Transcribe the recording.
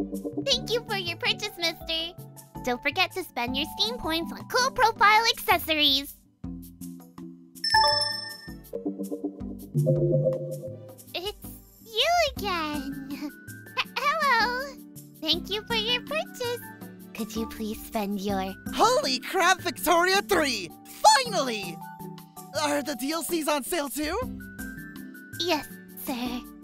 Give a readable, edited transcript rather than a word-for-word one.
Thank you for your purchase, mister. Don't forget to spend your Steam points on cool profile accessories. It's you again. Hello. Thank you for your purchase. Could you please spend your... Holy crap, Victoria 3! Finally! Are the DLCs on sale too? Yes, sir.